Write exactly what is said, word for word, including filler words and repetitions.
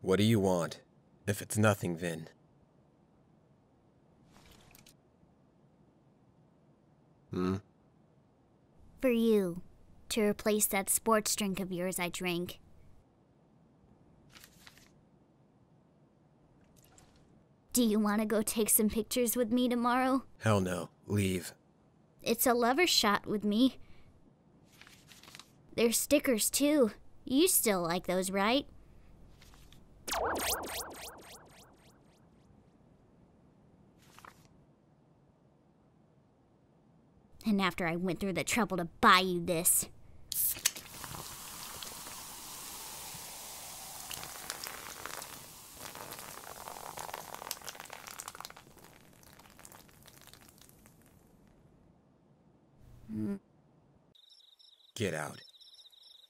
What do you want? If it's nothing, Vin. Hmm? For you. To replace that sports drink of yours I drank. Do you want to go take some pictures with me tomorrow? Hell no. Leave. It's a lover shot with me. There's stickers too. You still like those, right? And after I went through the trouble to buy you this. Get out.